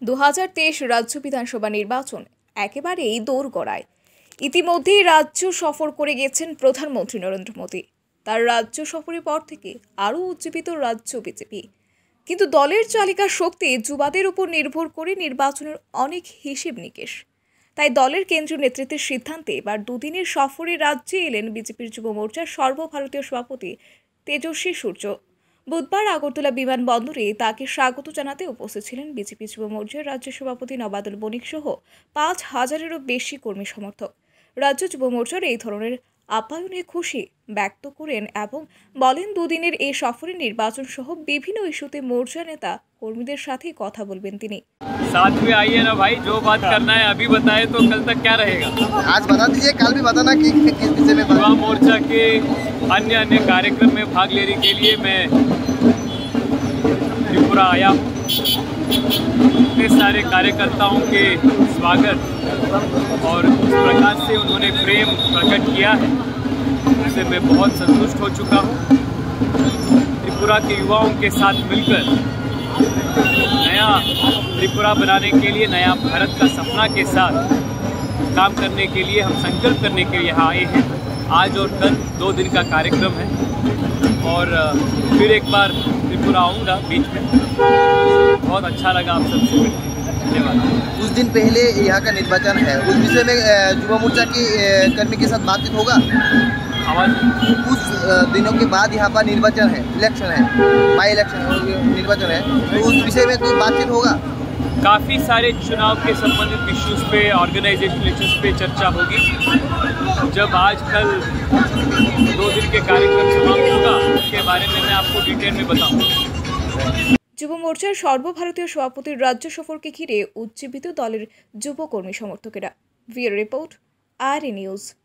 2023 রাজ্য বিধানসভা নির্বাচন একেবারেই দোরগোড়ায়। ইতিমধ্যেই রাজ্য সফর করে গেছেন প্রধানমন্ত্রী নরেন্দ্র মোদী। তার রাজ্য সফরের পর থেকে আরও উজ্জীবিত রাজ্য বিজেপি। কিন্তু দলের চালিকা শক্তি যুবাদের উপর নির্ভর করে নির্বাচনের অনেক হিসেব নিকেশ। তাই দলের কেন্দ্রীয় নেতৃত্বের সিদ্ধান্তে এবার দুদিনের সফরে রাজ্যে এলেন বিজেপির যুব মোর্চার সর্বভারতীয় সভাপতি তেজস্বী সূর্য। বুধবার আগরতলা বিমানবন্দরে তাকে স্বাগত জানাতে উপস্থিত ছিলেন বিজেপি যুব মোর্চার রাজ্য সভাপতি নবাদুল বণিক সহ 5,000-এরও বেশি কর্মী সমর্থক। রাজ্য যুব মোর্চার এই ধরনের আপ্যায়নে খুশি ব্যক্ত করেন এবং বলেন দুদিনের এই সফরে নির্বাচন সহ বিভিন্ন ইস্যুতে মোর্চা নেতা কর্মীদের সাথে কথা বলবেন তিনি। साथ में आइए ना भाई, जो बात करना है अभी बताए तो कल तक क्या रहेगा। आज बता दीजिए, कल भी बताना कि किस विषय में। युवा मोर्चा के अन्य कार्यक्रम में भाग लेने के लिए मैं त्रिपुरा आया हूँ। इतने सारे कार्यकर्ताओं के स्वागत और इस प्रकार से उन्होंने प्रेम प्रकट किया है, इससे मैं बहुत संतुष्ट हो चुका हूँ। त्रिपुरा के युवाओं के साथ मिलकर नया त्रिपुरा बनाने के लिए, नया भारत का सपना के साथ काम करने के लिए, हम संकल्प करने के लिए यहाँ आए हैं। आज और कल 2 दिन का कार्यक्रम है और फिर एक बार त्रिपुरा आऊँगा बीच में। बहुत अच्छा लगा आप सबसे मिलकर, धन्यवाद। कुछ दिन पहले यहाँ का निर्वाचन है, उस विषय में युवा मोर्चा की कर्मी के साथ बातचीत होगा। कुछ दिनों के बाद यहाँ पर निर्वाचन है, इलेक्शन है, बाई इलेक्शन निर्वाचन है, तो उस विषय में कोई बातचीत होगा। काफ़ी सारे चुनाव के संबंधित इश्यूज पे, ऑर्गेनाइजेशनल इश्यूज पे चर्चा होगी। जब आज कल 2 दिन के कार्यक्रम समाप्त होगा, उसके बारे में मैं आपको डिटेल में बताऊंगा। যুব মোর্চার সর্বভারতীয় সভাপতির রাজ্য সফরকে ঘিরে উজ্জীবিত দলের যুব কর্মী সমর্থকেরা। ভিডিও রিপোর্ট, আরই নিউজ।